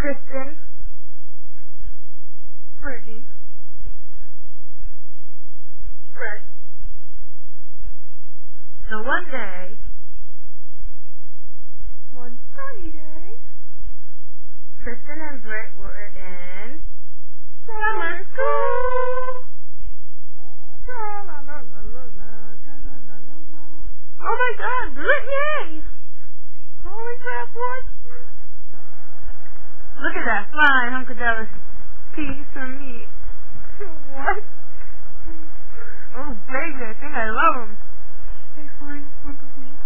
Kristin. Brittany. Britt. So one day, One sunny day, Kristin and Britt were in summer school. Oh my God, Britt, yay! Holy crap, what? Look at that fine hunkadollus piece of meat. What? Oh baby, I think I love him. Hey, fine hunk of meat.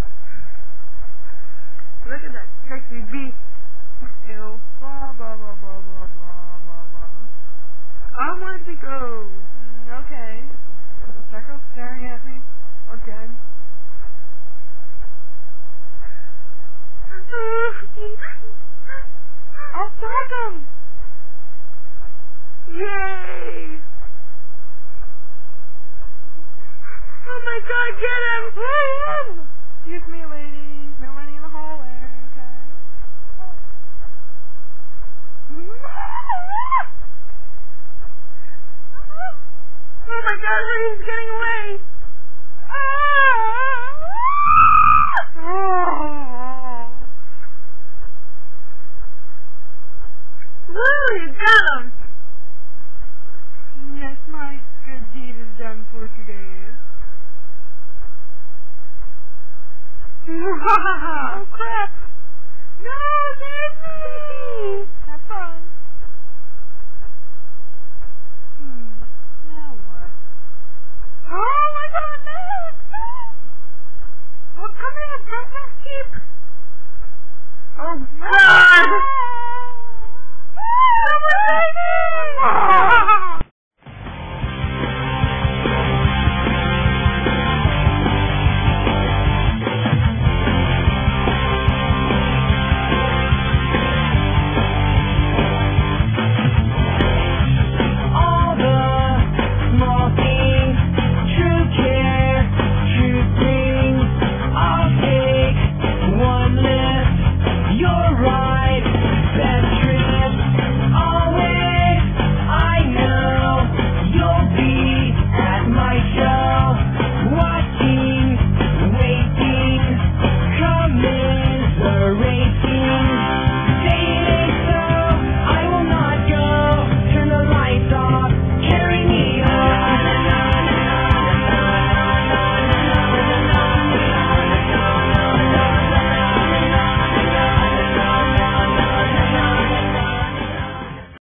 Look at that sexy beast. Ew. Blah, blah, blah, blah, blah, blah, blah, blah. I want to go. Okay. That girl's staring at me. Again. I'll smack him! Yay! Oh my God, get him! Excuse me, ladies. No running in the hallway, okay? Oh my God, he's getting away! Woo, you got him! Yes, my good deed is done for today. Oh crap! No, save me! Have fun. Now what? Oh my God, no! Well, come here, Britt, let's keep. Oh No! God! No!